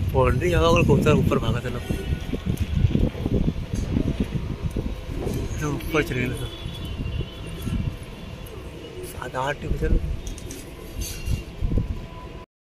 Boundary हवा को कबूतर ऊपर भागा था ना, ऊपर चले गए 7-8 बजे।